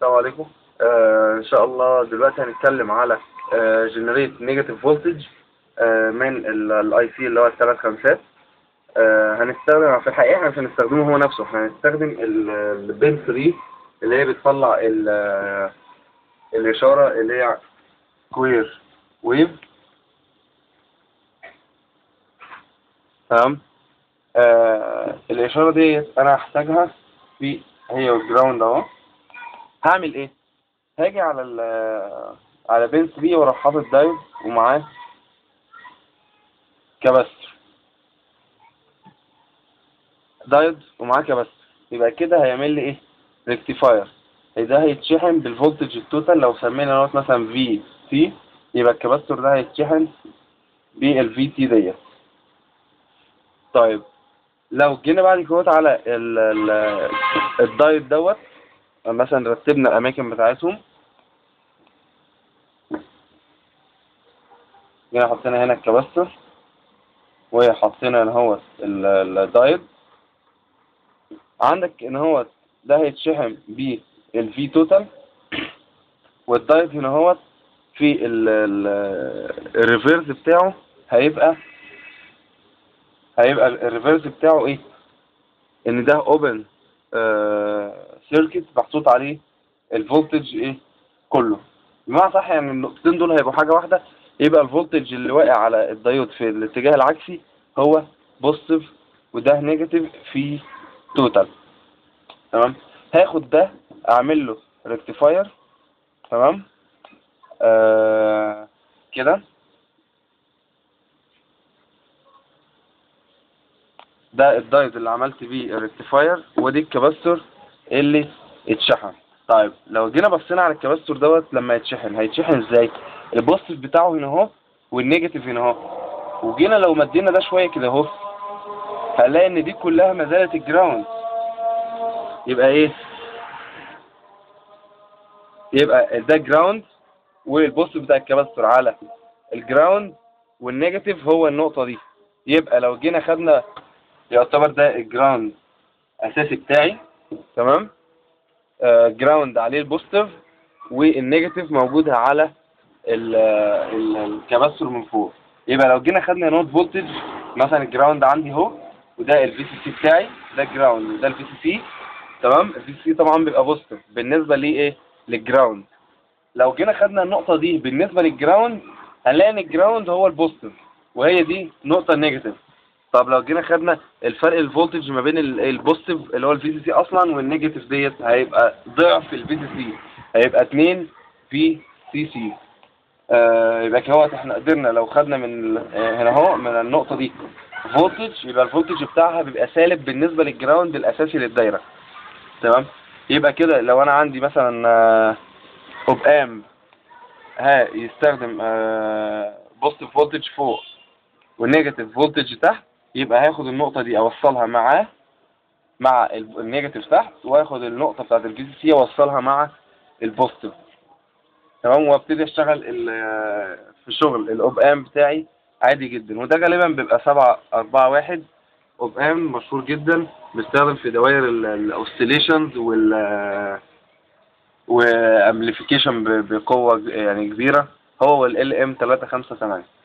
السلام عليكم. ان شاء الله دلوقتي هنتكلم على جنريت نيجاتيف فولتج من الاي سي اللي هو الثلاث خمسات. هنستخدم في الحقيقه احنا مش هنستخدمه هو نفسه، احنا هنستخدم البين 3 اللي هي بتطلع الاشاره اللي هي كوير ويف. تمام. الاشاره ديت انا هحتاجها في هي والجراوند اهو. هعمل ايه؟ هاجي على بين 3 واروح حاطط دايود ومعاه كاباستور، يبقى كده هيعمل لي ايه؟ ريكتيفاير. ده هيتشحن بالفولتج التوتال، لو سمينا نوت مثلا في تي يبقى الكاباستور ده هيتشحن بالفي تي ديت. طيب لو جينا بعد كده على الدايود دوت، مثلا رتبنا الاماكن بتاعتهم، جينا حطينا هنا الكاباستور وحطينا ان هو الدايود. عندك ان هو ده هيتشحن بالفي توتال، والدايود هنا هو في الريفيرس بتاعه هيبقى الريفيرس بتاعه ايه؟ ان ده اوبن سيركت محطوط عليه الفولتج ايه كله. بمعنى صح يعني النقطتين دول هيبقوا حاجه واحده، يبقى الفولتج اللي واقع على الدايود في الاتجاه العكسي هو بوزيتيف وده نيجاتيف في توتال. تمام. هاخد ده اعمل له ريكتيفاير. تمام. كده ده الدايود اللي عملت بيه الريكتيفاير، ودي الكاباستور اللي اتشحن. طيب لو جينا بصينا على الكاباستور دوت لما يتشحن هيتشحن ازاي؟ البوزيتيف بتاعه هنا اهو والنيجاتيف هنا اهو، وجينا لو مدينا ده شويه كده اهو هنلاقي ان دي كلها ما زالت الجراوند. يبقى ايه؟ يبقى ده جراوند والبوزيتيف بتاع الكاباستور على الجراوند والنيجاتيف هو النقطه دي. يبقى لو جينا خدنا يعتبر ده الجراوند اساسي بتاعي. تمام. جراوند عليه البوزيتيف والنيجاتيف موجودة على الكاباستور من فوق. يبقى لو جينا خدنا نوت فولتج، مثلا الجراوند عندي اهو وده الفي سي سي بتاعي، ده جراوند وده الفي سي سي. تمام. الفي سي سي طبعا بيبقى بوزيتيف بالنسبة لايه؟ للجراوند. لو جينا خدنا النقطة دي بالنسبة للجراوند هنلاقي ان الجراوند هو البوزيتيف وهي دي نقطة نيجاتيف. طب لو جينا خدنا الفرق الفولتج ما بين البوزيتيف اللي هو الفي سي سي اصلا والنيجاتيف ديت هيبقى ضعف الفي سي سي، هيبقى 2 في سي سي. يبقى كده احنا قدرنا لو خدنا من هنا اهو من النقطه دي فولتج، يبقى الفولتج بتاعها بيبقى سالب بالنسبه للجراوند الاساسي للدايره. تمام. يبقى كده لو انا عندي مثلا اوب ام يستخدم بوزيتيف فولتج فوق والنيجاتيف فولتج تحت، يبقى هاخد النقطة دي اوصلها مع النيجاتيف تحت، واخد النقطة بتاعت الفي سي سي اوصلها مع البوزيتيف. تمام. وابتدي اشتغل في شغل الاوب ام بتاعي عادي جدا. وده غالبا بيبقى 741 اوب ام مشهور جدا، بيستخدم في دوائر الاوسيليشنز وامبليفيكيشن بقوة يعني كبيرة، هو ال ام 358.